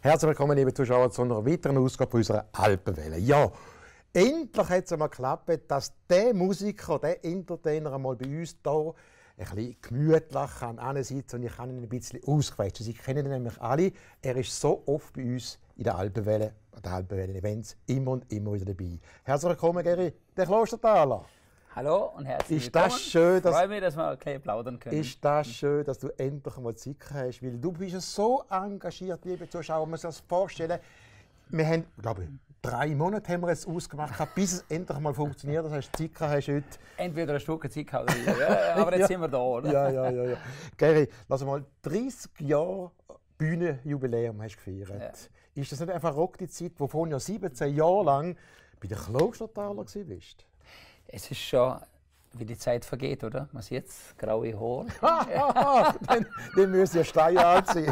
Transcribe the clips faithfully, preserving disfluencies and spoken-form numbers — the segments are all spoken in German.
Herzlich willkommen, liebe Zuschauer, zu einer weiteren Ausgabe unserer Alpenwelle. Ja, endlich hat es einmal geklappt, dass der Musiker, der Entertainer einmal bei uns hier ein bisschen gemütlich kann sitzen und ich kann ihn ein bisschen ausquetschen. Sie kennen ihn nämlich alle. Er ist so oft bei uns in der Alpenwelle, der Alpenwelle-Events, immer und immer wieder dabei. Herzlich willkommen, Geri, der Klostertaler. Hallo und herzlich ist willkommen. Das schön, dass, ich freue mich, dass wir okay plaudern können. Ist das schön, dass du endlich mal Zeit hast, weil du bist ja so engagiert, liebe Zuschauer. Man muss sich das vorstellen. Wir haben, glaube ich, drei Monate haben wir jetzt ausgemacht, bis es endlich mal funktioniert. Das heißt, Zeit hast heute. Entweder ein Stück Zeit oder ja, aber jetzt ja. sind wir da, oder? Ja, ja, ja. ja. Geri, lass mal dreißig Jahre Bühnenjubiläum hast du gefeiert. Ja. Ist das nicht einfach rock die Zeit, wo vorhin ja siebzehn Jahre lang bei den Klostertaler warst? Es ist schon, wie die Zeit vergeht, oder? Man sieht jetzt graue Haare. dann, dann müssen ja steinalt sein.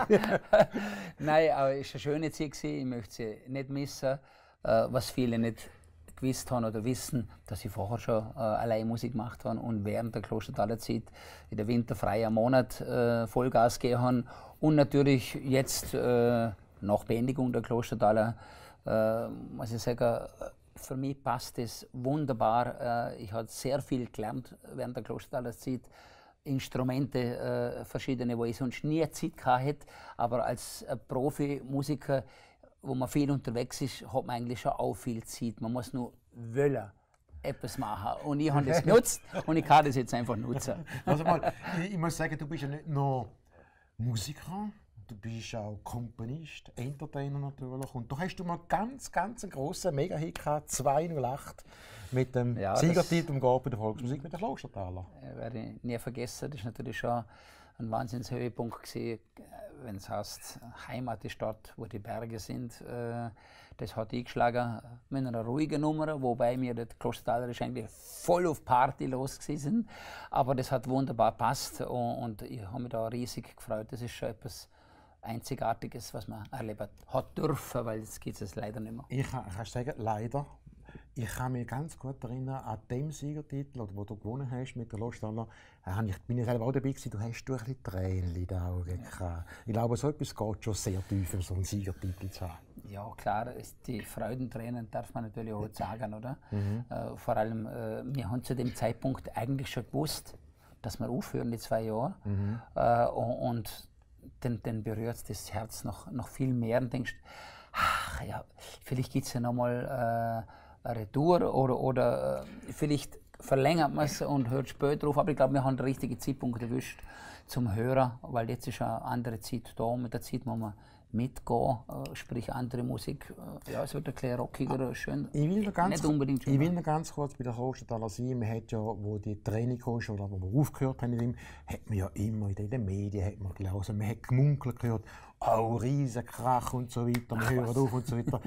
Nein, aber es war eine schöne Zeit. Ich möchte sie nicht missen. Was viele nicht gewusst haben oder wissen, dass ich vorher schon äh, allein Musik gemacht habe und während der Klostertaler Zeit in der winterfreien Monat äh, Vollgas gegeben habe. Und natürlich jetzt, äh, nach Beendigung der Klostertaler, äh, muss ich sagen, für mich passt es wunderbar. Ich habe sehr viel gelernt während der Klostertaler Zeit. Instrumente, äh, verschiedene, wo ich sonst nie Zeit hatte. Aber als Profimusiker, wo man viel unterwegs ist, hat man eigentlich schon auch viel Zeit. Man muss nur wollen etwas machen. Und ich habe das genutzt und ich kann das jetzt einfach nutzen. Also mal, ich, ich muss sagen, du bist ja nicht nur Musiker. Du bist auch Komponist, Entertainer natürlich. Und da hast du mal ganz, ganz einen grossen Mega-Hit gehabt, zwei null acht, mit dem ja, Siegertitel im Garten der Volksmusik mit den Klostertaler. Äh, werde ich nie vergessen. Das war natürlich schon ein Wahnsinnshöhepunkt gewesen, wenn es heißt, Heimat ist dort, wo die Berge sind. Äh, das hat eingeschlagen mit einer ruhigen Nummer, wobei wir der Klostertaler eigentlich voll auf Party los sind. Aber das hat wunderbar gepasst und, und ich habe mich da riesig gefreut. Das ist schon etwas Einzigartiges, was man erleben hat dürfen, weil jetzt gibt es leider nicht mehr. Ich kann, kann sagen, leider. Ich kann mich ganz gut erinnern an dem Siegertitel, den du gewonnen hast mit der Klostertaler. Ich bin ich selber auch dabei gewesen. Du hast durch ein bisschen Tränen in den Augen gehabt. Ich glaube, so etwas geht schon sehr tief, um so einen Siegertitel zu haben. Ja, klar, die Freudentränen darf man natürlich auch sagen, oder? Mhm. Äh, vor allem, äh, wir haben zu dem Zeitpunkt eigentlich schon gewusst, dass wir aufhören, die zwei Jahre. Mhm. Äh, und dann, dann berührt das Herz noch, noch viel mehr und denkst, ach ja, vielleicht gibt es ja nochmal äh, eine Retour oder, oder äh, vielleicht verlängert man es und hört später auf. Aber ich glaube, wir haben den richtigen Zeitpunkt erwischt zum Hören, weil jetzt ist eine andere Zeit da. Mit der Zeit muss man mitgehen, äh, sprich andere Musik. Äh, ja, es wird ein bisschen rockiger, schön. Ich will noch ganz, nicht unbedingt schön. Ich will noch ganz kurz bei der Klostertaler sein. Man hat ja, wo die Training kam, oder wo wir aufgehört haben, ihm, hat man ja immer in den Medien hat man gelesen, man hat gemunkelt gehört, oh, riesen Krach und so weiter, wir hören auf und so weiter.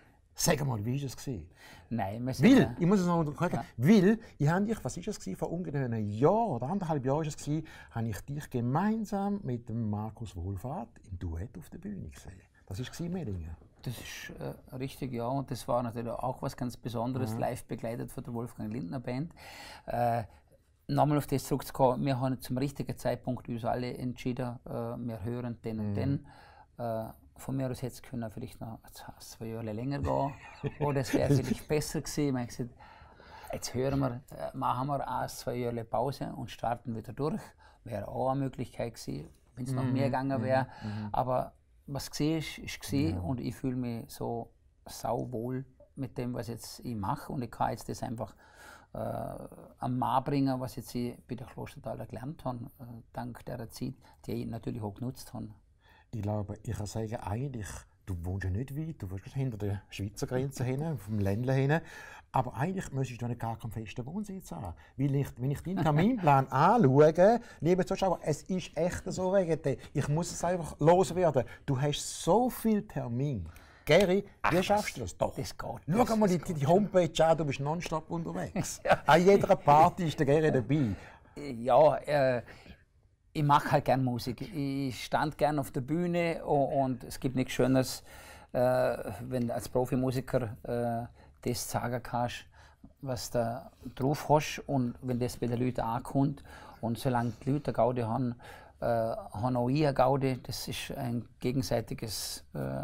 Sag mal, wie war es? Nein, wir sind Weil, ich muss es noch sagen, ja. Weil, ich habe dich, was war es, vor ungefähr einem Jahr oder anderthalb Jahren war es, habe ich dich gemeinsam mit dem Markus Wohlfahrt im Duett auf der Bühne gesehen. Das war in Mellingen. Das ist äh, richtig, ja. Und das war natürlich auch was ganz Besonderes, mhm. live begleitet von der Wolfgang Lindner Band. Äh, Nochmal auf das zurückzukommen, wir haben zum richtigen Zeitpunkt uns alle entschieden, äh, wir hören den mhm. und den. Äh, Von mir aus hätte es können vielleicht noch zwei Jahre länger gehen oder es wäre vielleicht besser gewesen. Ich gesagt, jetzt hören wir, machen wir ein, zwei Jahre Pause und starten wieder durch. Wäre auch eine Möglichkeit gewesen, wenn es noch mehr gegangen wäre. Mm-hmm. Aber was gesehen ist, ist gesehen ja. Und ich fühle mich so sauwohl mit dem, was jetzt ich mache. Und ich kann jetzt das einfach äh, am Mann bringen, was jetzt ich bei der Klostertaler gelernt habe, äh, dank der Zeit, die ich natürlich auch genutzt habe. Ich glaube, ich kann sagen, eigentlich, du wohnst ja nicht weit, du wohnst hinter der Schweizer Grenze hin, vom Ländle hin. Aber eigentlich müsstest du nicht gar keinen festen Wohnsitz haben. Weil ich, wenn ich deinen Terminplan anschaue, liebe Zuschauer, es ist echt so wegen dem. Ich muss es einfach loswerden. Du hast so viele Termine. Geri, wie Ach, schaffst du das? Doch. Das geht. Schau das, mal die, die Homepage an, du bist nonstop unterwegs. Ja. An jeder Party ist der Geri dabei. Ja, äh, ich mache halt gerne Musik. Ich stand gerne auf der Bühne und es gibt nichts Schöneres, äh, wenn du als Profimusiker äh, das sagen kannst, was du drauf hast und wenn das bei den Leuten ankommt. Und solange die Leute eine Gaudi haben, äh, habe auch ich eine Gaudi. Das ist ein gegenseitiges äh,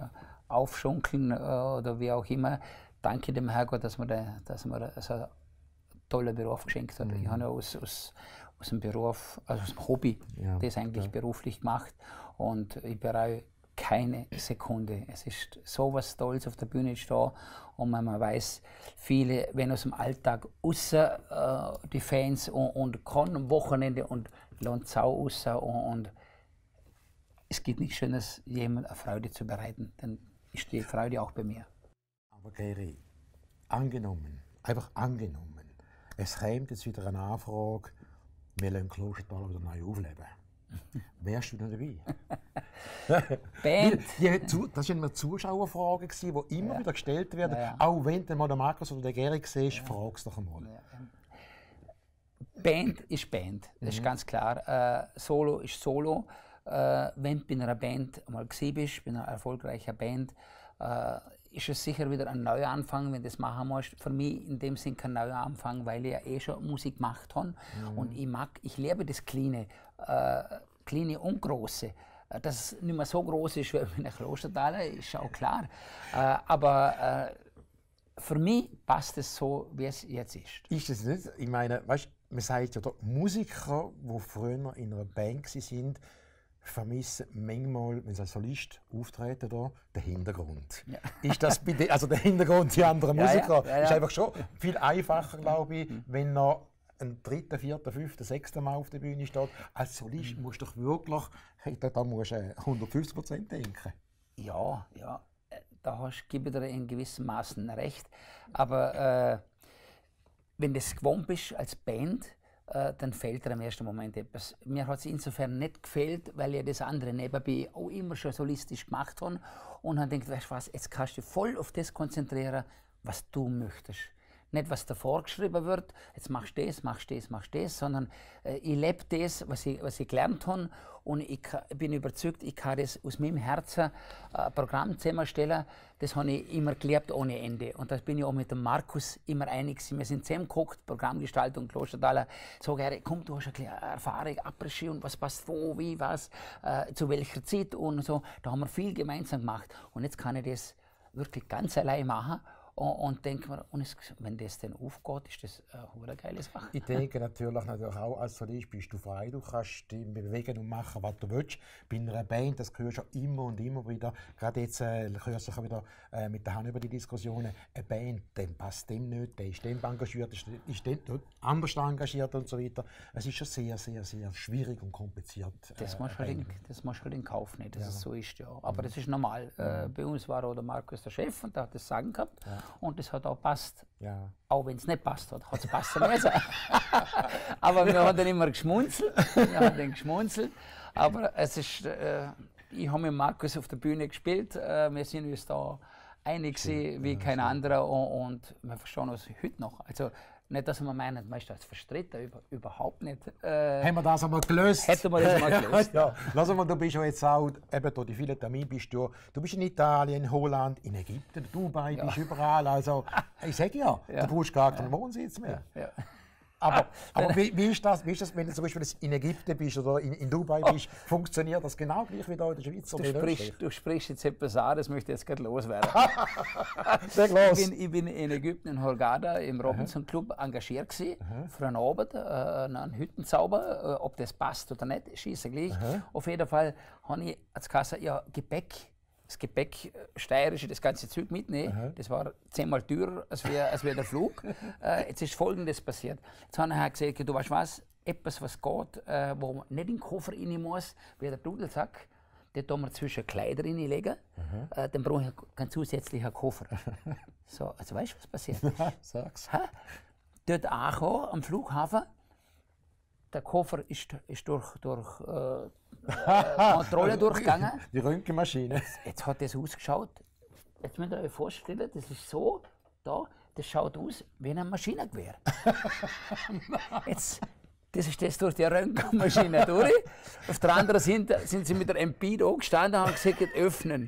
aufschunkeln äh, oder wie auch immer. Danke dem Herrgott, dass man da, dass man da so einen tollen Beruf geschenkt hat. Mhm. Ich habe ja aus, aus, aus dem Beruf, also aus dem Hobby, ja, das eigentlich ja. beruflich gemacht und ich bereue keine Sekunde. Es ist so was Tolles auf der Bühne stehen und man, man weiß, viele, wenn aus dem Alltag außer äh, die Fans und, und kann am Wochenende und lernt Sau raus und, und es gibt nichts Schönes, jemand eine Freude zu bereiten, dann ist die Freude auch bei mir. Aber Geri, angenommen, einfach angenommen, es kommt jetzt wieder eine Anfrage, wir lassen Klostertal wieder neu aufleben. Wärst du noch dabei? Band. Die, die, das war eine Zuschauerfrage, die immer ja. wieder gestellt wird. Ja, ja. Auch wenn du mal den Markus oder den Geri siehst, ja. frag es doch einmal. Ja. Band ist Band, das mhm. ist ganz klar. Äh, Solo ist Solo. Äh, wenn du bei einer Band mal gesehen bist, bei einer erfolgreichen Band, äh, ist es sicher wieder ein Neuanfang, wenn du das machen musst. Für mich in dem Sinn kein Neuanfang, weil ich ja eh schon Musik gemacht habe. Mhm. Und ich mag, ich liebe das Kleine, äh, Kleine und Große. Dass es nicht mehr so groß ist wie in Klostertal, ist auch klar. Äh, aber äh, für mich passt es so, wie es jetzt ist. Ist es nicht? Ich meine, weißt, man sagt ja, Musiker, die früher in einer Band waren, vermissen manchmal, wenn sie als Solist auftreten, da, den Hintergrund. Ja. Ist das bei de, also der Hintergrund, die anderen ja, Musiker, ja, ja, ja. ist einfach schon viel einfacher, glaube ich, wenn noch ein dritter, vierter, fünfter, sechster Mal auf der Bühne steht. Als Solist musst du doch wirklich, hey, da, da musst du hundertfünfzig Prozent denken. Ja, ja, da hast, gebe ich dir in gewissem Maßen recht. Aber äh, wenn du es gewohnt bist als Band, äh, dann fehlt dir im ersten Moment etwas. Mir hat es insofern nicht gefehlt, weil ich das andere nebenbei auch immer schon solistisch gemacht habe und habe gedacht, weißt du was, jetzt kannst du dich voll auf das konzentrieren, was du möchtest. Nicht, was davor geschrieben wird, jetzt machst du das, machst du das, machst du das, sondern äh, ich lebe das, was ich, was ich gelernt habe und ich bin überzeugt, ich kann das aus meinem Herzen ein äh, Programm zusammenstellen, das habe ich immer geliebt ohne Ende. Und das bin ich auch mit dem Markus immer einig. Wir sind zusammengeguckt, Programmgestaltung, Klostertaler, so gerne, komm, du hast eine Erfahrung, Après-Ski und was passt wo, wie, was, äh, zu welcher Zeit und so. Da haben wir viel gemeinsam gemacht und jetzt kann ich das wirklich ganz allein machen. Und denke mir, und es, wenn das dann aufgeht, ist das eine geile Sache. Ich denke natürlich, natürlich auch, als Solist bist du frei, du kannst dich bewegen und machen, was du willst. Bei einer Band, das hörst du immer und immer wieder, gerade jetzt äh, hörst du wieder äh, mit der Hand über die Diskussionen, eine Band, dem passt dem nicht, der ist dem engagiert, ist, ist dem anders engagiert und so weiter. Es ist schon sehr, sehr, sehr schwierig und kompliziert. Äh, das musst du halt halt in Kauf nehmen, dass ja. es so ist, ja. Aber mhm. das ist normal. Mhm. Äh, bei uns war auch der Markus der Chef und der hat das Sagen gehabt. Ja. Und das hat auch passt. Ja. Auch wenn es nicht passt hat, hat es passen müssen. Aber wir haben dann immer geschmunzelt. Wir haben dann geschmunzelt. Aber es ist, äh, ich habe mit Markus auf der Bühne gespielt. Äh, wir sind uns da einig gewesen, wie ja, kein schön. anderer. Und, und wir verstehen uns heute noch. Also, nicht, dass wir meinen, man ist als Vertreter, über, überhaupt nicht. Äh, Haben wir das einmal gelöst? Hätten wir das einmal gelöst. Ja, lass mal, du bist ja jetzt auch, eben durch die vielen Termine bist du, du bist in Italien, in Holland, in Ägypten, Dubai, ja. bist überall. Also, ich sage ja, ja, du brauchst gar keinen ja. Wohnsitz mehr. Ja. Ja. Aber, aber wie, wie, ist das, wie ist das, wenn du zum Beispiel in Ägypten bist oder in, in Dubai bist, oh. funktioniert das genau gleich wie da in der Schweiz? Du, sprichst, du sprichst jetzt etwas an, das möchte ich jetzt gerade loswerden. Sag los. Ich bin, ich bin in Ägypten, in Hurghada, im Robinson Club engagiert gewesen, Aha. für einen Abend, äh, einen Hüttenzauber. Äh, ob das passt oder nicht, schieße gleich. Aha. Auf jeden Fall habe ich als Kasse ja Gepäck. Das Gepäck, steirische, das ganze Zeug mitnehmen. Aha. Das war zehnmal teurer als, wir, als wir der Flug. äh, jetzt ist Folgendes passiert. Jetzt habe ich gesagt, du weißt was, etwas, was geht, äh, wo man nicht in den Koffer rein muss, wie der Dudelsack, den tun wir zwischen Kleider reinlegen. Äh, dann brauche ich keinen zusätzlichen Koffer. So, also weißt du, was passiert? Sag's. Ha? Dort angekommen, am Flughafen, der Koffer ist, ist durch, durch äh, äh, Kontrolle durchgegangen. Die Röntgenmaschine. Jetzt, jetzt hat das ausgeschaut. Jetzt müsst ihr euch vorstellen, das ist so, da, das schaut aus wie ein Maschinengewehr. Jetzt, das ist das durch die Röntgenmaschine durch. Auf der anderen Seite sind sie mit der M P da gestanden und haben gesagt, öffnen.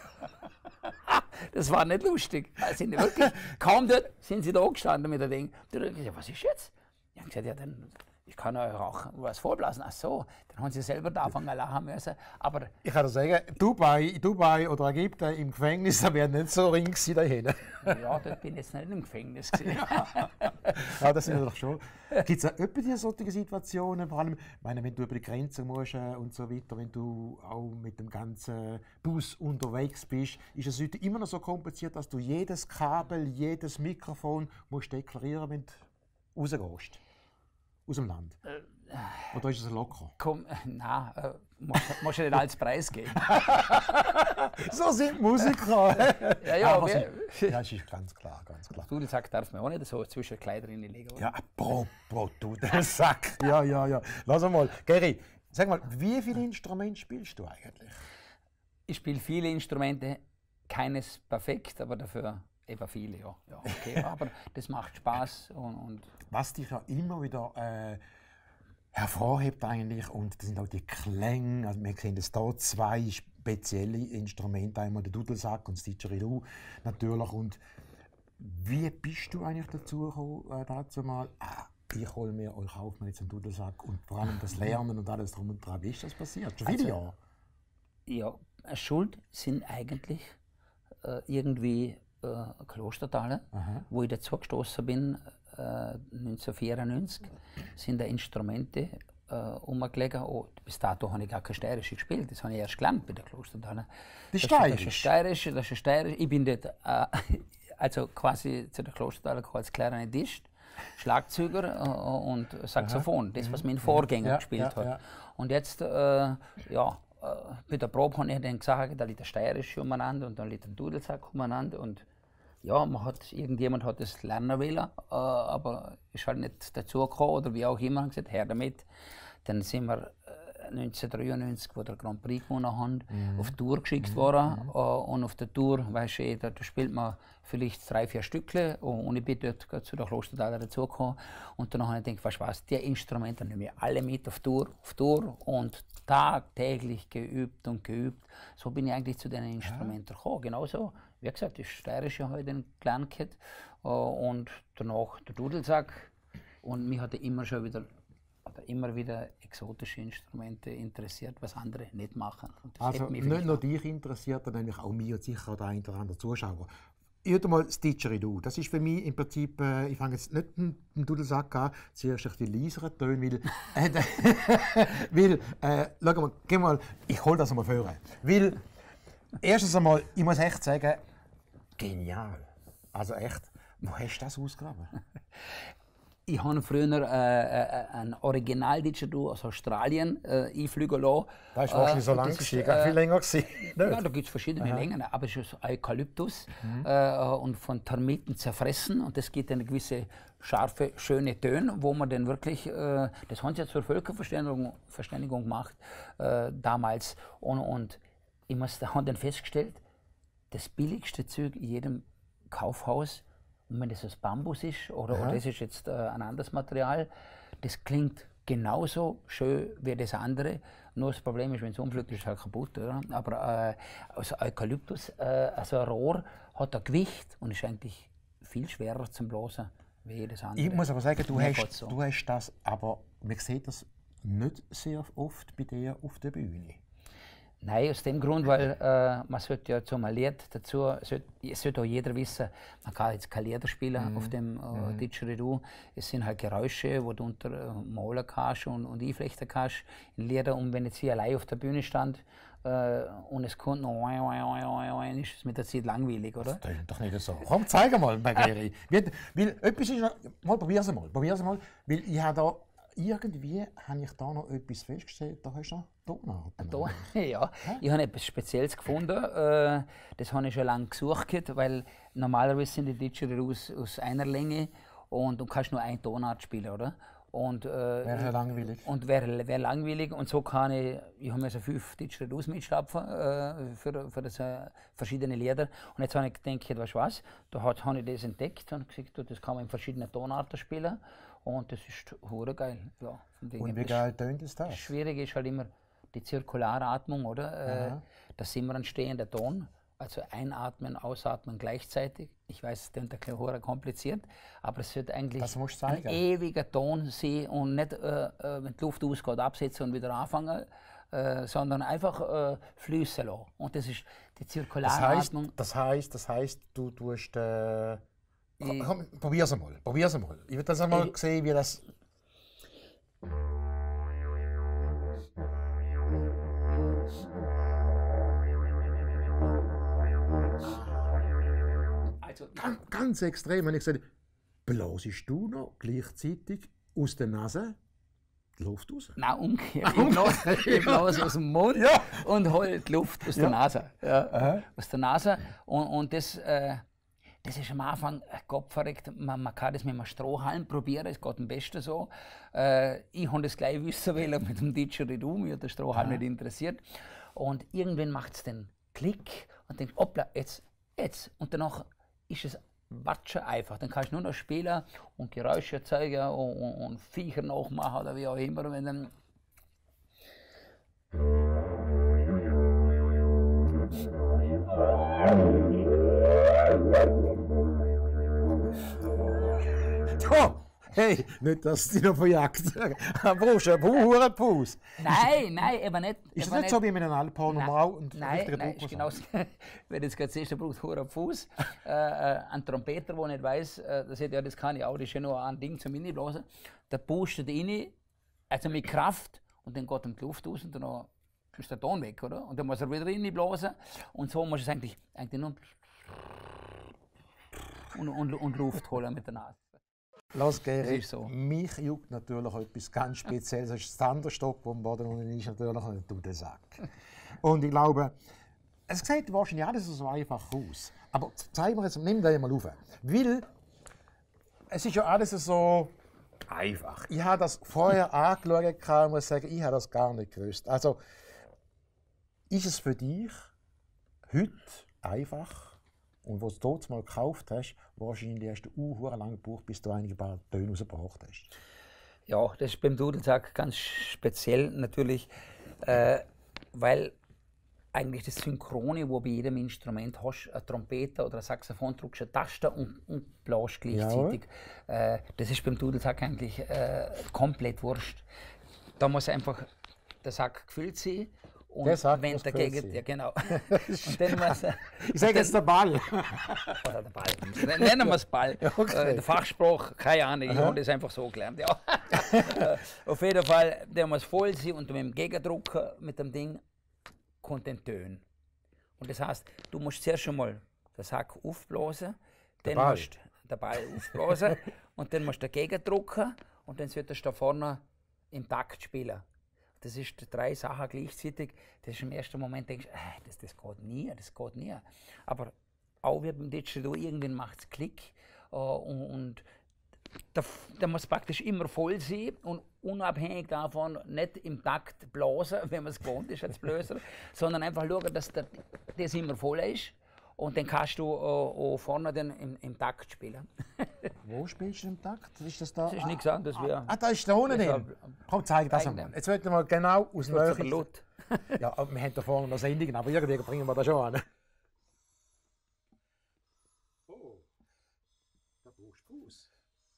Das war nicht lustig. Sind wirklich, kaum dort sind sie da gestanden mit dem Ding. Die haben gesagt, was ist jetzt? Ich habe gesagt, ja, dann ich kann euch auch was vorblasen. Ach so, dann haben sie selber da anfangen lachen müssen. Aber ich kann dir sagen, Dubai, Dubai oder Ägypten im Gefängnis, da wäre nicht so ring gewesen dahin. Ja, dort bin ich jetzt nicht im Gefängnis gewesen. Ja, das sind wir doch schon. Gibt es auch öppe diese solche Situationen, vor allem, ich meine, wenn du über die Grenze musst äh, und so weiter, wenn du auch mit dem ganzen Bus unterwegs bist, ist es heute immer noch so kompliziert, dass du jedes Kabel, jedes Mikrofon musst deklarieren, wenn du rausgehst? Aus dem Land? Äh, Oder ist es locker? Komm, nein, äh, musst du nicht als Preis geben. So sind Musiker. Ja, ja, aber wir, sie, ja, das ist ganz klar, ganz klar. Dudelsack darf man auch nicht so zwischen die Kleider legen. Oder? Ja, apropos Dudelsack. Ja, ja, ja. Lass mal. Geri, sag mal, wie viele Instrumente spielst du eigentlich? Ich spiele viele Instrumente, keines perfekt, aber dafür eben viele, ja. Ja, okay. Aber das macht Spaß und, und was dich ja immer wieder äh, hervorhebt eigentlich, und das sind auch die Klänge, also wir sehen das hier zwei spezielle Instrumente, einmal der Dudelsack und das Didgeridoo natürlich. Und wie bist du eigentlich dazu gekommen, äh, dazu mal, ah, ich hole mir euch auf mir jetzt einen Dudelsack und vor allem das Lernen und alles drum und dran. Wie ist das passiert? Schon viele also, Jahre? Ja, Schuld sind eigentlich äh, irgendwie äh, Klostertaler, Aha. wo ich dazu gestoßen bin, äh, neunzehnhundertvierundneunzig, sind da Instrumente äh, umgelegen. Oh, bis dato habe ich gar kein Steirische gespielt, das habe ich erst gelernt bei der Klostertaler. Die Steirische? Das ist Steirische, das ist Steirische. Ich bin dort, äh, also quasi zu der Klostertaler als Klarinettist, Schlagzeuger äh, und Saxophon, Aha. das, was mein Vorgänger ja, gespielt ja, hat. Ja. Und jetzt, äh, ja, bei der Probe habe ich dann gesagt, da liegt der Steirische umeinander und dann liegt der Dudelsack umeinander. Und ja, man hat, irgendjemand hat das lernen wollen, äh, aber ist halt nicht dazu gekommen oder wie auch immer, haben gesagt, her damit. Dann sind wir äh, neunzehnhundertdreiundneunzig, wo der Grand Prix gewonnen haben, mhm. auf Tour geschickt mhm. worden. Mhm. Äh, und auf der Tour, weißt du, da, da spielt man vielleicht drei, vier Stückle und ich bin dort zu der Klostertaler dazugekommen. Und dann habe ich gedacht, weißt du was, die Instrumente nehme ich alle mit auf Tour, auf Tour und tagtäglich geübt und geübt. So bin ich eigentlich zu den Instrumenten gekommen. Genauso, wie gesagt, das Steirische habe ich dann gelernt und danach der Dudelsack. Und mich hatte immer schon wieder, oder immer wieder exotische Instrumente interessiert, was andere nicht machen. Und das also mich nicht nur dich interessiert, sondern nämlich auch mich und sicher auch der ein oder andere Zuschauer. Ich würde mal das Didgeridoo. Das ist für mich im Prinzip, äh, ich fange jetzt nicht mit dem Dudelsack an, zuerst die leiseren Töne, weil, äh, weil äh, schau mal, geh mal, ich hole das mal vor. Weil, erstens einmal, ich muss echt sagen, genial. Also echt, wo hast du das ausgegraben? Ich habe früher äh, äh, ein Original-Didgeridoo aus Australien äh, einfliegen lassen. Das war wahrscheinlich äh, so lang, ist, äh, viel länger gewesen. Ja, da gibt es verschiedene Aha. Längen, aber es ist Eukalyptus mhm. äh, und von Termiten zerfressen und das gibt eine gewisse scharfe, schöne Töne, wo man dann wirklich, äh, das haben sie ja zur Völkerverständigung Verständigung gemacht äh, damals und, und ich muss, da haben dann festgestellt, das billigste Zeug in jedem Kaufhaus, und wenn das aus Bambus ist oder, oder das ist jetzt äh, ein anderes Material, das klingt genauso schön wie das andere. Nur das Problem ist, wenn es umfliegt, ist es halt kaputt. Oder? Aber äh, aus Eukalyptus, äh, also ein Rohr, hat ein Gewicht und ist eigentlich viel schwerer zum Blasen wie das andere. Ich muss aber sagen, du hast, so. du hast das, aber man sieht das nicht sehr oft bei dir auf der Bühne. Nein, aus dem Grund, weil äh, man sollte ja zum Lied dazu, sollte, sollte auch jeder wissen, man kann jetzt keine Lieder spielen mhm. auf dem äh, mhm. Didgeridoo. Es sind halt Geräusche, die du unter äh, malen kannst und, und einflechten kannst in Lieder. Und wenn jetzt hier allein auf der Bühne stand äh, und es kommt noch oin, oin, oin, oin, oin, ist es mit der Zeit langweilig, oder? Das klingt doch nicht so. Komm, zeig mal, Geri. weil, weil etwas ist noch, mal probier's mal, probier's mal, weil ich habe da irgendwie habe ich da noch etwas festgestellt, da hast du noch Tonarten. Da, ja, ich habe etwas Spezielles gefunden. Äh, das habe ich schon lange gesucht, weil normalerweise sind die Didgeridoos aus einer Länge und du kannst nur eine Tonart spielen, oder? Und, äh, wäre langweilig. Und wäre wär langweilig. Und so kann ich, ich habe mir so fünf Didgeridoos mitschlapfen äh, für, für das, äh, verschiedene Lieder. Und jetzt habe ich gedacht, weißt du was, da habe ich das entdeckt und gesagt, das kann man in verschiedenen Tonarten spielen. Und das ist hure geil. Ja, und wie geil tönt es das? Das Schwierige ist halt immer die Zirkularatmung, oder? Äh, das ist immer ein stehender Ton. Also einatmen, ausatmen gleichzeitig. Ich weiß, es klingt ein bisschen kompliziert, aber es wird eigentlich ein ewiger Ton sein und nicht, äh, wenn die Luft ausgeht, absetzen und wieder anfangen, äh, sondern einfach äh, fließen lassen. Und das ist die Zirkularatmung. Das heißt, das heißt, du tust. Äh, komm, komm, probier's einmal. Probier's einmal. Ich will das einmal sehen, wie das. Also, ganz, ganz extrem, wenn ich sage, blasest du noch gleichzeitig aus der Nase die Luft raus? Nein, umgekehrt. Ich blase, ich blase aus dem Mund ja. und hole die Luft aus ja. der Nase. Ja. Aus der Nase. Und, und das, äh, das ist am Anfang Gott verreckt. Man, man kann das mit einem Strohhalm probieren, es geht am besten so. Äh, ich habe das gleich wissen wollen mit dem Didgeridoo, mich hat der Strohhalm ja. nicht interessiert. Und irgendwann macht es den Klick und denkt, hoppla, jetzt, jetzt. Und danach ist es watschen einfach. Dann kannst du nur noch spielen und Geräusche erzeugen und, und, und Viecher nachmachen oder wie auch immer. Wenn dann oh, hey, nicht, dass sie noch verjagt. Brauchst du einen hohen Puls? Nein, nein, eben nicht. Ist das nicht, nicht so wie mit einem Alphorn normal und nein, nein, ist genau das. Wenn jetzt gerade siehst, der braucht hohen Fuß. Äh, äh, ein Trompeter, der nicht weiss, äh, das, ja, das kann ich auch, das ist ja nur ein Ding zum Innenblasen. Der pustet rein, also mit Kraft, und dann geht ihm die Luft aus und dann ist der Ton weg, oder? Und dann muss er wieder reinblasen. Und so muss es eigentlich, eigentlich nur und, und, und Luft holen mit der Nase. Lass Geri, so. Mich juckt natürlich etwas ganz Spezielles. Das ist das Thunderstock, das am Boden unten ist, natürlich ein Dudelsack. Und ich glaube, es sieht wahrscheinlich alles so einfach aus. Aber zeig mir jetzt, nimm den mal auf. Weil es ist ja alles so einfach. Ich habe das vorher angeschaut und muss sagen, ich habe das gar nicht gewusst. Also, ist es für dich heute einfach? Und was du dort mal gekauft hast, wahrscheinlich hast du uh, lange gebraucht, bis du einige paar Töne rausgebracht hast. Ja, das ist beim Dudelsack ganz speziell natürlich, äh, weil eigentlich das Synchrone, wo bei jedem Instrument hast, eine Trompete oder ein Saxophon, drückst eine Taste und, und bläst gleichzeitig. Ja. Äh, das ist beim Dudelsack eigentlich äh, komplett wurscht. Da muss einfach der Sack gefüllt sein. Und der Sack wenn dagegen, ja genau. Und dann muss, ich sage jetzt der Ball. Oder der Ball. Nennen wir es Ball. Okay. Äh, der Fachspruch, keine Ahnung, ich habe das einfach so gelernt. Ja. Auf jeden Fall, der muss voll sein und mit dem Gegendruck mit dem Ding kommt den Ton. Und das heißt, du musst zuerst schon mal den Sack aufblasen, der dann Ball. musst du den Ball aufblasen und dann musst du dagegen drücken und dann solltest du da vorne im Takt spielen. Das ist drei Sachen gleichzeitig. Das ist im ersten Moment, denkst du, äh, das, das geht nie, das geht nie. Aber auch wie beim Didgeridoo, irgendwann macht es Klick. Äh, und und da, da muss praktisch immer voll sein und unabhängig davon nicht im Takt blasen, wenn man es gewohnt ist als Bläser, sondern einfach schauen, dass der, das immer voll ist. Und dann kannst du äh, vorne dann im, im Takt spielen. Wo spielst du im Takt? Ist das da? Das ist nichts anderes wie. Ah, da ist da unten drin. Komm, zeig das einmal. Jetzt wollen wir mal genau aus dem Nähe. Ja, wir haben da vorne noch Sendungen, aber irgendwie bringen wir das schon an. Oh, da brauchst du Fuß.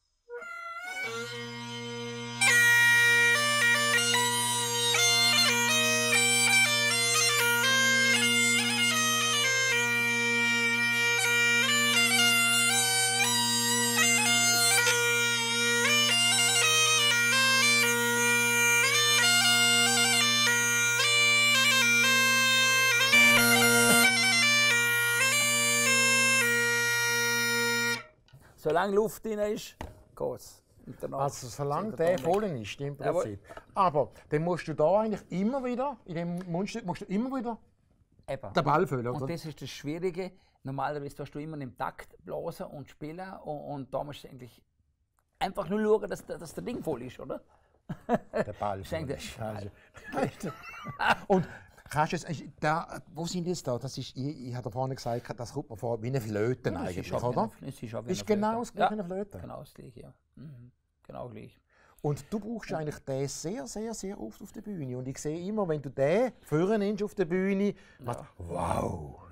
Solange Luft drin ist, geht's. Also solange der voll ist, im Prinzip. Aber dann musst du da eigentlich immer wieder, in dem Mundstück musst du immer wieder Eben. den Ball füllen, oder? Und das ist das Schwierige. Normalerweise tust du immer im Takt blasen und spielen und, und da musst du eigentlich einfach nur schauen, dass, dass der Ding voll ist, oder? Der Ball voll ist. Also. Und kannst du jetzt, da, wo sind das da? Das ist, ich, ich habe vorhin gesagt, das kommt mir vor wie eine Flöte ja, eigentlich, oder? Eine, ist, ist, ist genau das gleiche ja, wie eine Flöte? Genau das gleiche, ja. Mhm. Genau gleich. Und du brauchst eigentlich den sehr, sehr, sehr oft auf der Bühne. Und ich sehe immer, wenn du den vorne nimmst auf der Bühne, ja. wow!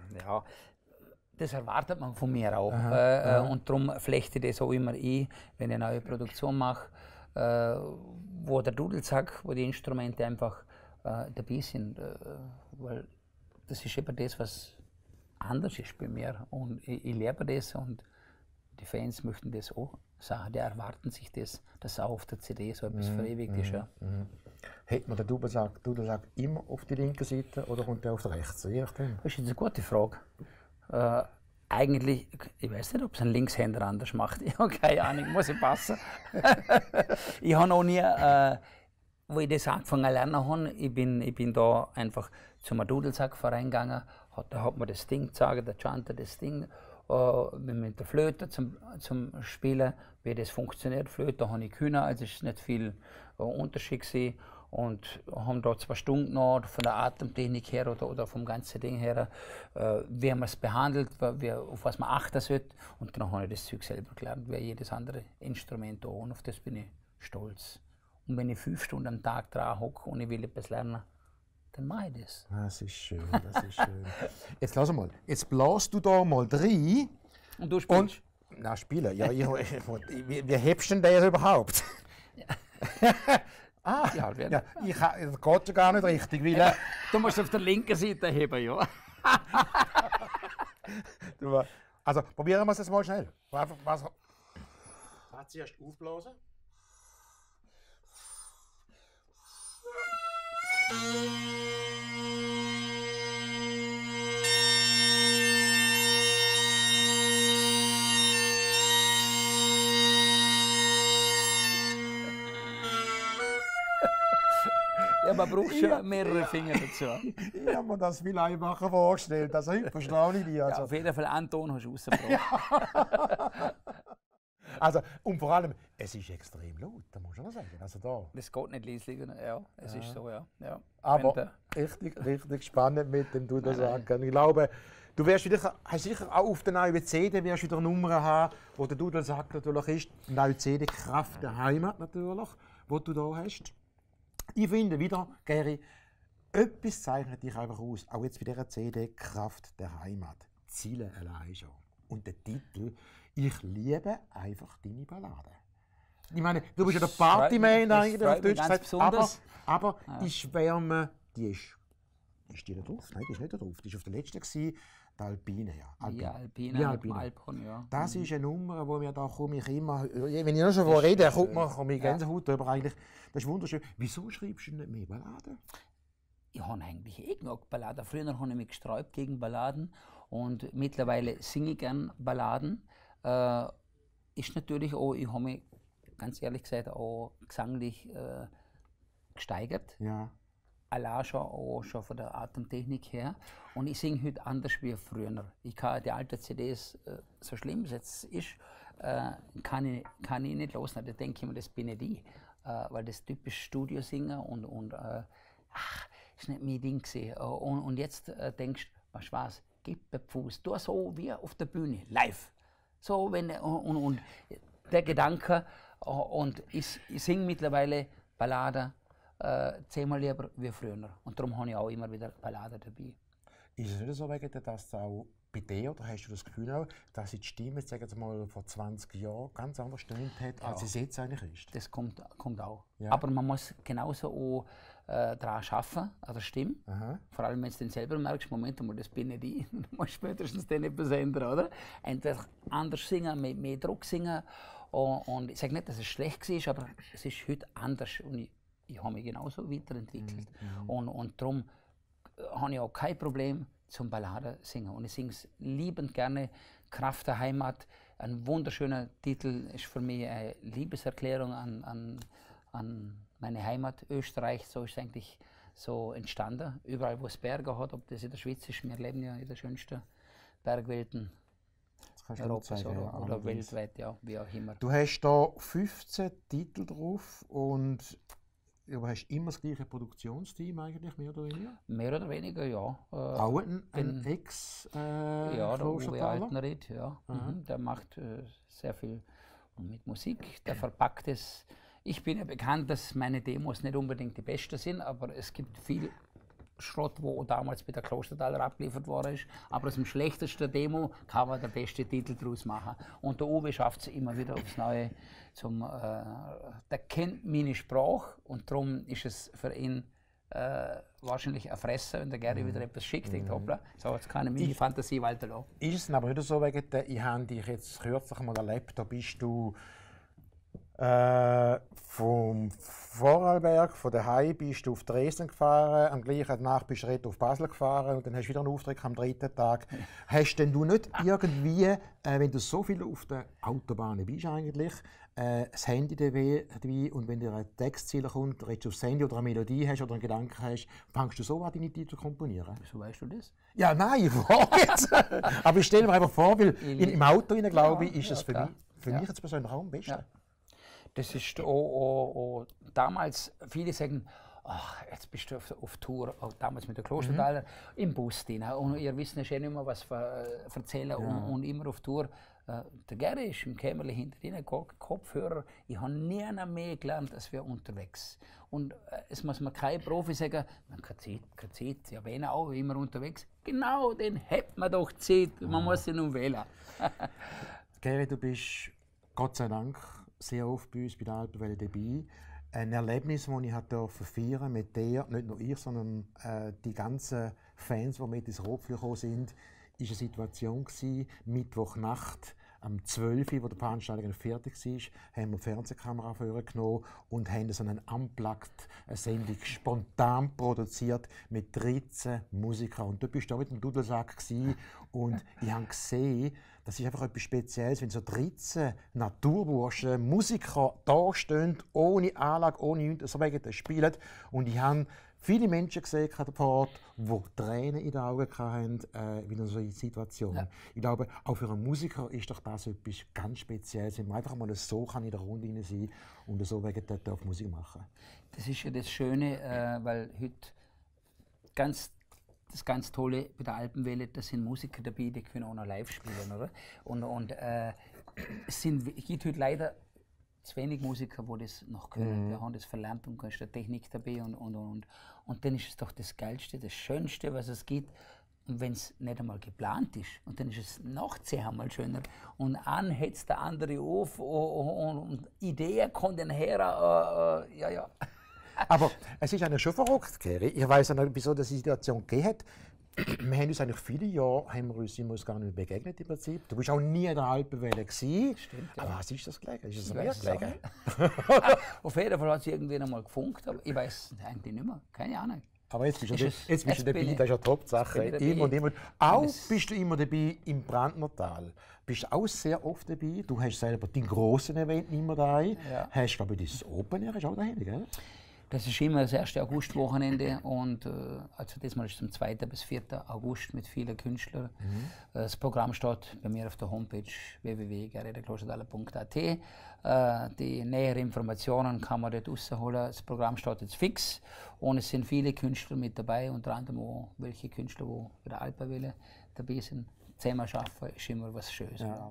ja, das erwartet man von mir auch. Aha, äh, aha. Und darum flechte ich das auch immer ein, wenn ich eine neue Produktion mache, äh, wo der Dudelsack, wo die Instrumente einfach äh, dabei sind. Äh, weil das ist eben das, was anders ist bei mir. Und ich, ich liebe das und die Fans möchten das auch sagen. Die erwarten sich das, dass auch auf der C D so etwas mm, verewigt mm, ist. Ja. Mm. Hat man den Dudelsack, Dudelsack immer auf die linke Seite oder kommt der auf die rechte Seite? Das ist eine gute Frage. Äh, eigentlich, ich weiß nicht, ob es ein Linkshänder anders macht. Ich habe keine Ahnung, muss ich passen. Ich habe noch nie, äh, wo ich das angefangen zu lernen habe, ich bin, ich bin da einfach zum Dudelsackverein gegangen, hat, da hat mir das Ding gezeigt, der Chanter das Ding, äh, mit der Flöte zum, zum Spielen, wie das funktioniert. Flöte habe ich können, also es ist nicht viel äh, Unterschied gewesen. Und haben da zwei Stunden noch von der Atemtechnik her oder, oder vom ganzen Ding her, äh, wie man es behandelt, wie, auf was man achten sollte. Und dann habe ich das Zeug selber gelernt, wie jedes andere Instrument auch. Und auf das bin ich stolz. Und wenn ich fünf Stunden am Tag dran hocke und ich will etwas lernen, dann mache ich das. Das ist schön, das ist schön. Jetzt lass mal, jetzt blasst du da mal rein. Und du spielst? Und, na, spielen, ja, ich, ich, ich, wie, wie hebst du denn das überhaupt? Ja. Ah, ja, ja, ich, das geht ja gar nicht richtig. Weil, ja, du musst auf der linken Seite heben, ja. Also probieren wir es jetzt mal schnell. Was, was, was zuerst aufblasen. Ja, man braucht schon ja, mehrere Finger dazu. Ich habe mir das viel einfacher vorgestellt. Also heute verstehe ich dich. Also. Ja, auf jeden Fall einen Ton hast du rausgebracht. Ja. Also, und vor allem, es ist extrem laut, das muss man sagen. Also da. Das geht nicht leislich, ja, es ja. ist so, ja. ja. Aber richtig, richtig spannend mit dem Dudelsack. Ich glaube, du wirst wieder, hast sicher auch auf der neuen C D wirst wieder Nummern haben, wo der Dudelsack natürlich ist. Die neue C D Kraft der Heimat natürlich, wo du da hast. Ich finde wieder, Gary, etwas zeichnet dich einfach aus, auch jetzt bei dieser C D Kraft der Heimat. Ziele allein schon. Und der Titel, ich liebe einfach deine Ballade. Ich meine, du bist ja der Partyman eigentlich auf Deutsch gesagt, aber, aber ja. die Schwärme, die ist, ist die da drauf? Nein, die ist nicht da drauf. Die war auf der letzten, gewesen, die Alpine. Ja, Alpine. Ja, Alpine, ja, Alpine. Alpine ja. Das mhm. ist eine Nummer, wo mir da komme ich immer, wenn ich noch schon von rede, kommt mir komme ich Gänsehaut drüber eigentlich. Das ist wunderschön. Wieso schreibst du nicht mehr Balladen? Ich habe eigentlich eh genug Balladen. Früher habe ich mich gesträubt gegen Balladen und mittlerweile singe ich gern Balladen. Äh, ist natürlich auch, ich habe mich ganz ehrlich gesagt auch gesanglich äh, gesteigert. Ja. Allein schon, auch schon von der Atemtechnik her. Und ich singe heute anders wie früher. Ich kann die alten C Ds, äh, so schlimm es jetzt ist, äh, kann, ich, kann ich nicht loslassen. Da denke ich mir, das bin nicht ich. Äh, weil das typisch Studiosingen und, und äh, ach, ist nicht mein Ding gewesen. Und, und jetzt äh, denkst du, was was, gib den Fuß, tu so wie auf der Bühne, live. So, wenn, und, und, und der Gedanke, und ich, ich singe mittlerweile Balladen äh, zehnmal lieber wie früher. Und darum habe ich auch immer wieder Balladen dabei. Ist es nicht so, dass auch bei dir, oder hast du das Gefühl auch, dass die Stimme, sagen wir mal, vor zwanzig Jahren ganz anders gestimmt hat, als ja. es jetzt eigentlich ist? Das kommt, kommt auch. Ja. Aber man muss genauso auch äh, daran arbeiten, an der Stimme. Aha. Vor allem, wenn du dann selber merkst, Moment mal, das bin nicht ich, dann musst du spätestens dann etwas ändern, oder? Entweder anders singen, mehr, mehr Druck singen. Und, und ich sage nicht, dass es schlecht war, aber es ist heute anders. Und ich, ich habe mich genauso weiterentwickelt. Mhm. Und, und darum habe ich auch kein Problem zum Balladen singen. Und ich singe es liebend gerne. Kraft der Heimat, ein wunderschöner Titel, ist für mich eine Liebeserklärung an, an, an meine Heimat Österreich. So ist es eigentlich so entstanden. Überall, wo es Berge hat, ob das in der Schweiz ist, wir leben ja in der schönsten Bergwelten Europas oder, ja, oder weltweit, ja, wie auch immer. Du hast da fünfzehn Titel drauf und du hast immer das gleiche Produktionsteam eigentlich, mehr oder weniger? Mehr oder weniger, ja. Äh, Auch ein, ein Ex äh, Ja, der Uwe Altenried, ja. Mhm. Der macht äh, sehr viel mit Musik, der verpackt es. Ich bin ja bekannt, dass meine Demos nicht unbedingt die besten sind, aber es gibt viel Schrott, wo damals bei der Klostertaler abgeliefert worden ist. Aber aus dem schlechtesten Demo kann man den besten Titel daraus machen. Und der Uwe schafft es immer wieder aufs Neue. Zum, äh, der kennt meine Sprache und darum ist es für ihn äh, wahrscheinlich ein Fresser, wenn der Gary wieder etwas schickt. Mhm. Hoppla, so, jetzt kann ich meine Fantasie weiterlassen. Ist es aber nicht so, wegen der, ich habe dich jetzt kürzlich mal erlebt, da bist du Äh, vom Vorarlberg, von daheim bist du auf Dresden gefahren, am gleichen Tag bist du auf Basel gefahren und dann hast du wieder einen Auftrag am dritten Tag. Hast denn du nicht irgendwie, äh, wenn du so viel auf der Autobahn bist eigentlich, äh, das Handy dabei und wenn dir ein Textziel kommt, redest du aufs Handy oder eine Melodie hast oder einen Gedanken hast, fängst du so an, deine Titel zu komponieren? Wieso weißt du das? Ja, nein, ich frage jetzt. Aber ich stelle mir einfach vor, weil in, im Auto, glaube ich, ist ja, es für, ja, mich, für ja. mich jetzt persönlich auch am besten. Ja. Das ist auch, auch, auch damals, viele sagen, ach, jetzt bist du auf, auf Tour, auch damals mit der Klostertaler, mhm. im Bus drin. Und ihr wisst ja schon immer, was wir äh, erzählen ja. und, und immer auf Tour. Äh, der Gary ist im Kämmerle hinter ihnen, Kopfhörer. Ich habe nie mehr gelernt, als wir unterwegs. Und äh, es muss mir kein Profi sagen, man kann Zeit, keine Zeit, ja, wenn auch immer unterwegs. Genau, den hat man doch Zeit, man muss sie nur wählen. Gary, du bist Gott sei Dank sehr oft bei uns bei der Alpenwelle dabei. Ein Erlebnis, das ich durfte feiern mit dir, nicht nur ich, sondern äh, die ganzen Fans, die mit ins Rotflügel gekommen sind, war eine Situation gewesen, Mittwochnacht, am zwölf Uhr, wo der Veranstaltung fertig war, haben wir die Fernsehkamera vorgenommen und haben so eine Unplugged-Sendung spontan produziert mit dreizehn Musikern. Und dort warst du auch mit dem Dudelsack und ich habe gesehen, das ist einfach etwas Spezielles, wenn so dreizehn Naturburschen, Musiker da stehen, ohne Anlage, ohne nichts, so wegen spielen. Und ich habe viele Menschen gesehen vor Ort, die Tränen in den Augen hatten, äh, in so einer Situation. Ja. Ich glaube, auch für einen Musiker ist doch das etwas ganz Spezielles, wenn man einfach mal so kann in der Runde sein und so wegen der darf Musik machen. Das ist ja das Schöne, äh, weil heute ganz das ganz Tolle bei der Alpenwelle, da sind Musiker dabei, die können auch noch live spielen, oder? Und, und äh, es sind, gibt heute leider zu wenig Musiker, die das noch können. Mhm. Wir haben das verlernt und da ist der Technik dabei und, und, und. Und dann ist es doch das Geilste, das Schönste, was es gibt. Und wenn es nicht einmal geplant ist, und dann ist es noch zehnmal schöner. Und an hetzt der andere auf und, und, und Ideen kommen dann her, äh, äh, ja, ja. Aber es ist eigentlich schon verrückt, Gary. Ich weiss nicht, wieso diese Situation gegeben hat. Wir haben uns eigentlich viele Jahre haben wir uns, sind wir uns gar nicht begegnet im Prinzip. Du warst auch nie in der Alpenwelle gewesen. Stimmt, ja. Aber was ist das gelegen? Ist das mir gelegen? Auf jeden Fall hat es irgendwie noch mal gefunkt, aber ich weiß eigentlich nicht mehr. Keine Ahnung. Aber jetzt bist du, jetzt jetzt bist du dabei, das ist ja Top-Sache. Immer und immer. Auch bist du immer dabei im Brandnertal. Bist auch sehr oft dabei. Du hast selber den grossen Event immer da. Ja. Hast, glaube ich, das Open Air ist auch daheim, gell? Das ist immer das erste Augustwochenende und äh, also diesmal ist es vom zweiten bis vierten August mit vielen Künstlern. Mhm. Das Programm steht bei mir auf der Homepage w w w punkt gerhardklostertaler punkt a t. Äh, die näheren Informationen kann man dort rausholen. Das Programm steht jetzt fix und es sind viele Künstler mit dabei, unter anderem auch welche Künstler, die bei der Alpenwelle dabei sind. Zusammen arbeiten ist immer was Schönes. Ja.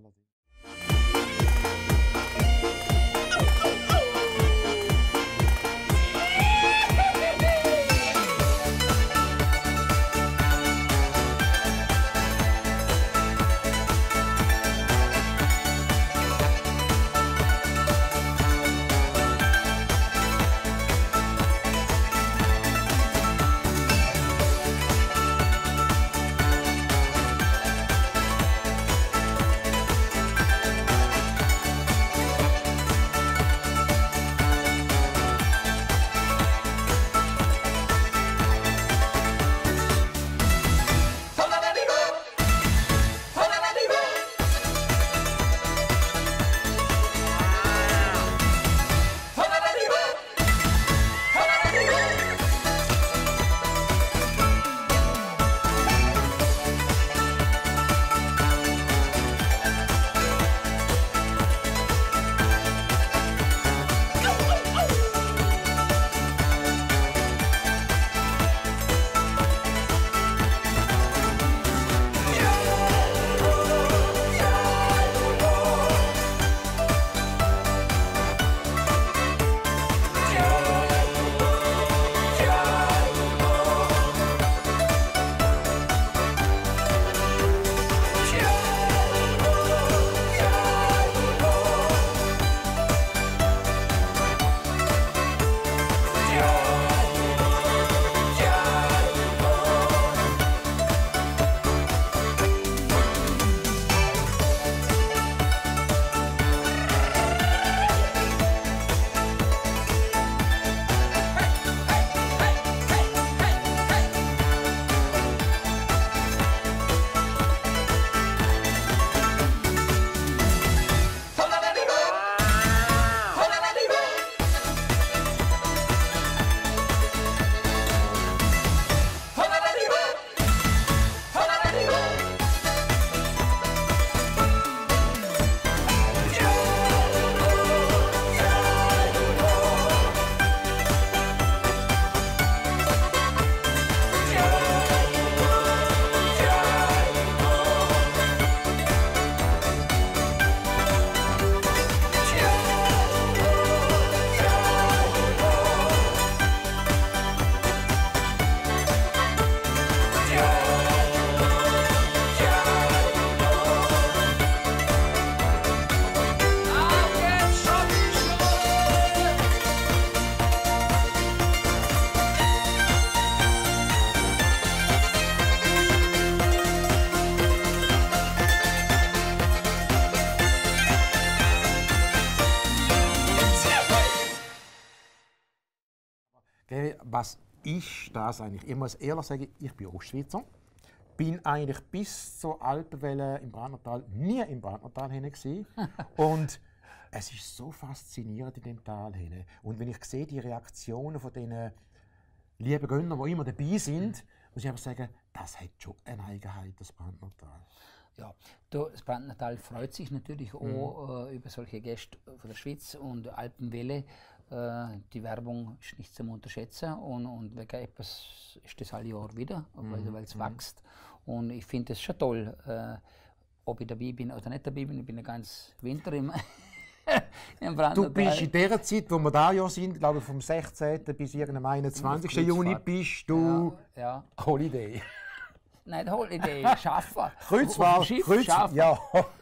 was ist das eigentlich? Ich muss ehrlich sagen, ich bin Ostschweizer. Bin eigentlich bis zur Alpenwelle im Brandnertal nie im Brandnertal hinein gewesen. Und es ist so faszinierend in dem Tal hinein. Und wenn ich sehe die Reaktionen von diesen lieben Gönnern, die immer dabei sind, muss ich einfach sagen, das hat schon eine Eigenheit, das Brandnertal. Ja, das Brandnertal freut sich natürlich Mhm. auch äh, über solche Gäste von der Schweiz und Alpenwelle. Äh, die Werbung ist nicht zum Unterschätzen und, und wegen etwas ist das alle Jahr wieder, Mhm. weil es wächst. Und ich finde es schon toll, äh, ob ich dabei bin oder nicht dabei bin. Ich bin ja ganz Winter im, im Brandnertal. Du bist in der Zeit, wo wir da ja sind, glaube ich vom sechzehnten bis irgendeinem einundzwanzigsten Juni, Kreuzfahrt. bist du Ja, ja. Holiday. Nein, Holiday, schaffen. Kreuzfahrt, Auf dem Schiff Kreuz, schaffen. ja.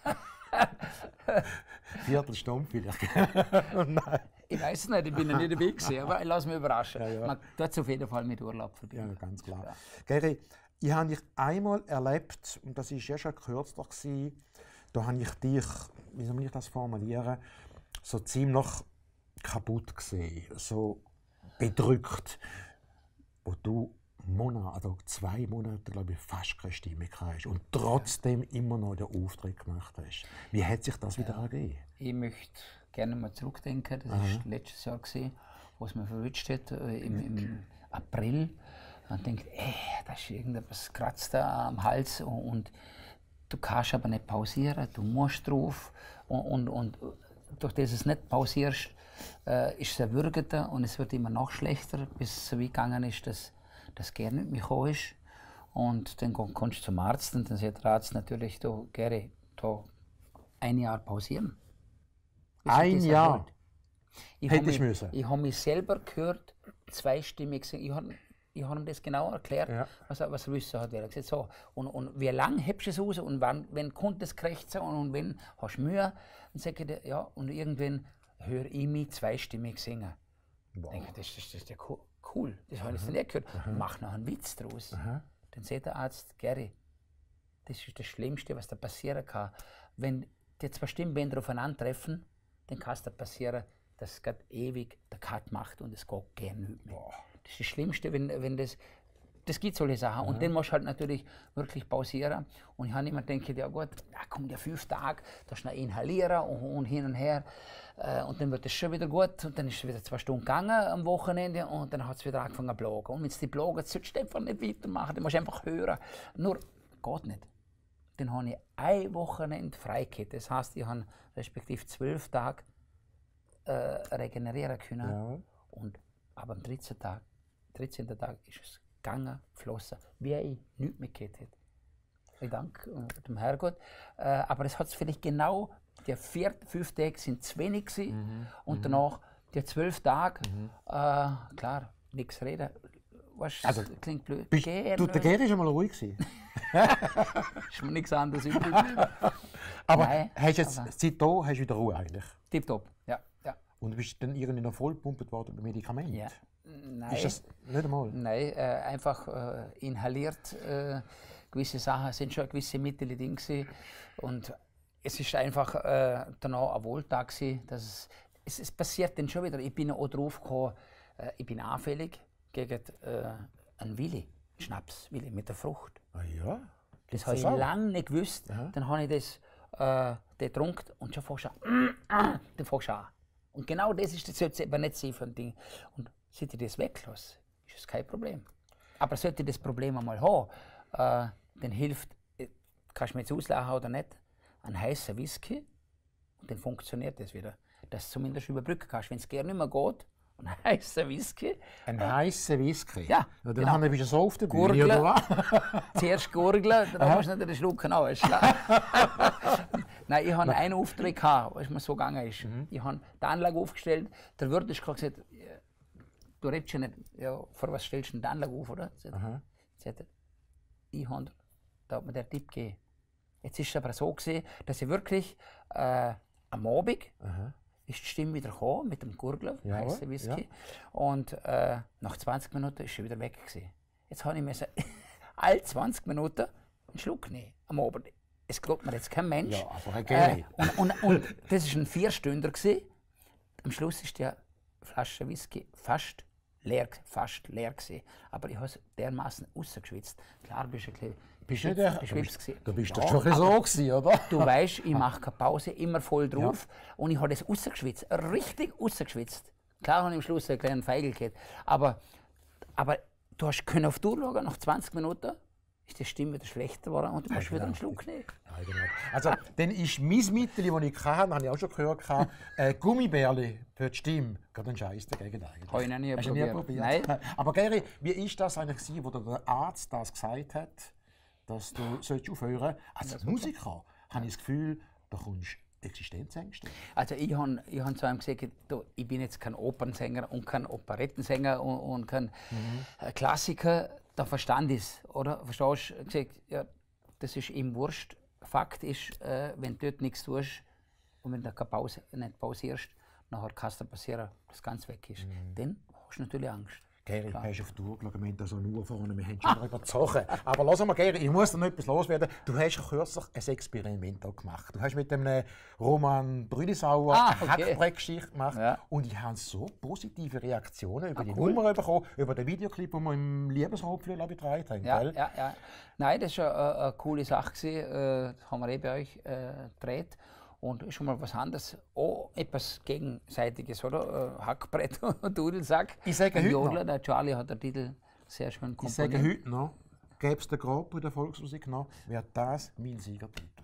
Viertelstunde vielleicht. Nein. Ich weiß es nicht, ich bin ja nicht dabei gewesen, aber ich lasse mich überraschen. Ja, ja. Man tut es auf jeden Fall mit Urlaub Ja, verbinden. ganz klar. Ja. Gary, ich habe dich einmal erlebt, und das war ja schon kürzlich, gewesen, da habe ich dich, wie soll ich das formulieren, so ziemlich kaputt gesehen, so bedrückt, wo du Monate, also zwei Monate, glaube ich, fast keine Stimme hast und trotzdem immer noch den Auftritt gemacht hast. Wie hat sich das wieder ergeben? Ich möchte gerne mal zurückdenken, das war letztes Jahr, gewesen, wo es mir verwünscht hat, äh, im, im April. Man denkt, ey, da ist irgendetwas kratzt da am Hals und, und du kannst aber nicht pausieren, du musst drauf und, und, und durch das es nicht pausierst, äh, ist es erwürgender und es wird immer noch schlechter, bis es so weit gegangen ist, dass das gerne nicht mehr gekommen ist. Und dann kommst du zum Arzt und dann sagt der Arzt natürlich, du, Gary, da ein Jahr pausieren. Bis ich Ein das Jahr? erholt. Ich Hätte hab ich mich- müssen. Ich habe mich selber gehört, zweistimmig gesehen. Ich habe ich hab ihm das genau erklärt, Ja. was er, was er wissen hat. Er hat gesagt, so, und, und wie lange hebst du es raus und wann, wenn kommt das Krächzen und, und wenn hast du Mühe? Und sage ich, dir, ja, und irgendwann höre ich mich zweistimmig singen. Wow. Ich denke, das, das, das ist ja co- cool, das habe ich jetzt nicht gehört. Mach noch einen Witz draus. Dann sagt der Arzt, Gary, das ist das Schlimmste, was da passieren kann. Wenn die zwei Stimmbänder aufeinandertreffen, dann kann es da passieren, dass es gerade ewig der Cut macht und es geht gar nicht mehr. Das ist das Schlimmste, wenn, wenn das. Das gibt solche Sachen. Und dann musst du halt natürlich wirklich pausieren. Und ich habe immer gedacht, ja gut, da kommt ja fünf Tage, da schnell inhalieren und, und hin und her. Äh, und dann wird es schon wieder gut. Und dann ist es wieder zwei Stunden gegangen am Wochenende und dann hat es wieder angefangen zu blogen. Und wenn es die blogen, sollst du einfach nicht weitermachen, dann musst du einfach hören. Nur, geht nicht. Dann habe ich ein Wochenende frei gehabt. Das heisst, ich habe respektive zwölf Tage äh, regenerieren können. Ja. Und aber am dreizehnten Tag, dreizehnten Tag ist es gegangen, geflossen, wie ich nichts mehr gehabt hätte. Ich danke äh, dem Herrgott. Äh, aber es hat vielleicht genau, die vier, fünf Tage sind zu wenig gewesen. Mhm. Und danach die zwölf Tage, äh, klar, nichts reden. Weißt, Also, das klingt blöd. Bist, Gerne. du, der Gary war schon mal ruhig gewesen. Ist mir nichts anderes übrig. Aber Nein, hast jetzt, aber- seitdem hast du wieder Ruhe eigentlich. Tipptopp, ja. ja. Und du bist dann irgendwie noch vollgepumpt worden mit Medikamenten. ja. Nein. Ist das nicht einmal? Nein, äh, einfach äh, inhaliert. Äh, gewisse Sachen sind schon gewisse Mittel drin gewesen. Und es ist einfach äh, danach ein Wohltag gewesen, dass es, es, es passiert dann schon wieder. Ich bin auch drauf gekommen, äh, ich bin anfällig gegen äh, einen Willi, Schnaps, Willi mit der Frucht. Ah ja? Das habe ich das auch? lange nicht gewusst. Aha. Dann habe ich das äh, den getrunken und schon fängst du an. Dann fängst du an. Und genau das ist das sollte aber nicht sein für ein Ding. Und seit ich das weglasse, ist es kein Problem. Aber sollte ich das Problem einmal haben, äh, dann hilft, äh, kannst du mir jetzt auslachen oder nicht, ein heißer Whisky und dann funktioniert das wieder. Dass du zumindest überbrücken kannst. Wenn es gerne nicht mehr geht, ein heißer Whisky, Ein heißer Whisky? Ja, ja dann genau. haben wir schon so auf der Bühne, Gurgeln. oder was? zuerst gurgeln, dann musst du nicht den Schluck haben. ist klar. Nein, ich hatte einen Auftritt, gehabt, als mir so gegangen ist. Ich habe die Anlage aufgestellt, der Wirt hat gesagt, du redest ja nicht, ja, vor was stellst du denn die Anlage auf, oder? Aha. Sagt er, ich habe, da hat mir der Tipp gegeben. Jetzt ist es aber so gewesen, dass ich wirklich äh, am Abend Aha. ist die Stimme wieder gekommen mit dem Gurgeln, Ja, heißen Whisky. ja. Und äh, nach zwanzig Minuten ist sie wieder weg gewesen. Jetzt habe ich mir so, alle zwanzig Minuten einen Schluck nehmen am Abend. Es glaubt mir jetzt kein Mensch. Ja, aber gerne. Äh, und, und, und das war ein Vierstünder gewesen. Am Schluss ist die Flasche Whisky fast leer, fast leer gewesen. Aber ich habe es dermaßen rausgeschwitzt. Klar, bist du ein bisschen bist du der, beschwipst gewesen. Du bist ja, doch schon ein bisschen so gewesen, oder? Du weißt, ich mache keine Pause, immer voll drauf. Ja. Und ich habe das rausgeschwitzt, richtig rausgeschwitzt. Klar habe ich am Schluss einen kleinen Feigel gehabt. Aber, aber du hast können auf die Uhr schauen, nach zwanzig Minuten ist die Stimme wieder schlechter geworden und du musst wieder einen Schluck nehmen. Ja, genau. Also, dann ist mein Mittel, das ich kann, habe ich auch schon gehört, äh, Gummibärli für die Stimme. Gerade ein Scheiß dagegen eigentlich. Habe ich noch nie Hast probiert. Nie probiert? Nein. Aber Geri, wie ist das eigentlich gewesen, wo der Arzt das gesagt hat, dass du sollst aufhören? Als Musiker habe ich das Gefühl, da kommst Existenzängste. Also ich habe ich hab zu ihm gesagt, du, ich bin jetzt kein Opernsänger und kein Operettensänger und, und kein mhm. Klassiker. Da verstand ich es, oder? Verstehst du? Gesagt, ja, das ist ihm wurscht. Fakt ist, äh, wenn du dort nichts tust und wenn du keine Pause, nicht pausierst, nachher kann es dir passieren, dass ganz weg ist. Mhm. Dann hast du natürlich Angst. Geri, du hast auf die Uhr geschaut, wir haben da so eine Uhr vorne, wir haben schon ah. überzogen. Aber lass mal, Geri, ich muss da noch etwas loswerden. Du hast kürzlich ein Experiment auch gemacht. Du hast mit dem Roman Brülisauer ah, eine okay. Hackbrettgeschichte gemacht. Ja. Und ich habe so positive Reaktionen über ah, die cool. Nummer bekommen, über den Videoclip, den wir im Liebesrotflügel getragen haben. Ja, ja, ja. Nein, das war eine, eine coole Sache. Das haben wir eh bei euch äh, gedreht. Und ist schon mal was anderes, auch etwas Gegenseitiges, oder? Hackbrett und Dudelsack. Ich sage heute Jodler, noch. Der Charlie hat den Titel sehr schön komponiert. Ich sage heute noch, gäbe es den Grand Prix der Volksmusik noch, wäre das mein Siegertitel.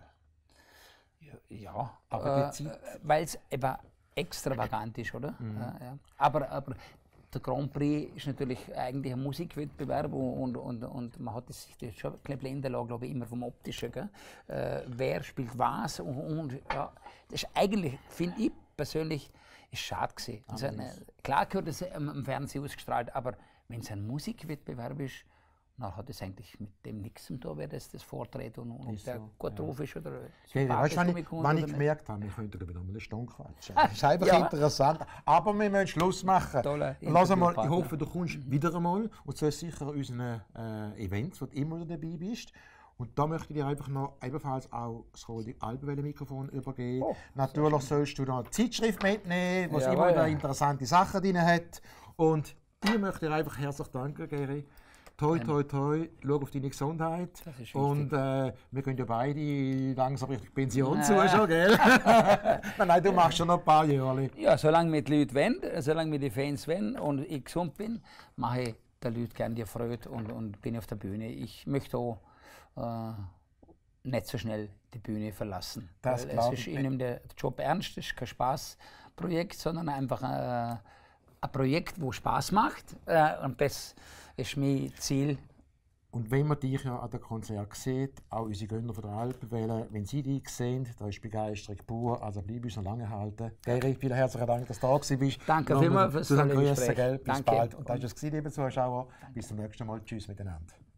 Ja, ja. Aber äh, weil es eben extravagant ist, oder? Mhm. Äh, ja. Aber, aber der Grand Prix ist natürlich eigentlich ein Musikwettbewerb und, und, und man hat sich das schon ein blenden lassen, glaube ich, immer vom Optischen. Gell? Äh, wer spielt was und, und ja, das ist eigentlich, finde ich persönlich, ist schade gewesen. Also, eine, klar gehört es am Fernsehen ausgestrahlt, aber wenn es ein Musikwettbewerb ist, dann hat es eigentlich mit dem nichts zu tun, wer das, das vorträgt und, und ob der so, gut ja. drauf ist oder okay, weißt du, wenn ich, wenn ich gemerkt habe, wir könnten wieder noch eine Stunde quatschen. Das ist einfach ja. interessant. Aber wir müssen Schluss machen. Tolle, Lass mal, ich hoffe, du kommst mhm. wieder einmal und zwar sicher an unseren äh, Events, wo du immer dabei bist. Und da möchte ich dir einfach noch ebenfalls auch das Holding Alpenwelle-Mikrofon übergeben. Oh, Natürlich sollst du noch eine Zeitschrift mitnehmen, was ja, immer wieder ja. interessante Sachen drin hat. Und ich möchte dir einfach herzlich danken, Geri. Toi, toi, toi, schau auf deine Gesundheit. Das ist und äh, wir gehen ja beide langsam Richtung Pension nee. zu, schon, gell? nein, nein, du machst schon noch ein paar Jahre. Ja, solange wir die Leute wollen, solange wir die Fans wollen und ich gesund bin, mache ich den Leuten gerne die Freude und, und bin auf der Bühne. Ich möchte auch äh, nicht so schnell die Bühne verlassen. Das weil es ist ich nehme den Job ernst, es ist kein Spaßprojekt, sondern einfach äh, ein Projekt, das Spaß macht. Äh, und das ist mein Ziel. Und wenn man dich ja an der Konzert sieht, auch unsere Gönner von der Alpenwelle, wenn sie dich sehen, da ist Begeisterung pur, also bleib uns noch lange halten. Geri, vielen herzlichen Dank, dass du da bist. Danke vielmals fürs tolle Gespräch. Bis Danke. bald. Und das war es, liebe Zuschauer. Bis zum nächsten Mal. Tschüss miteinander.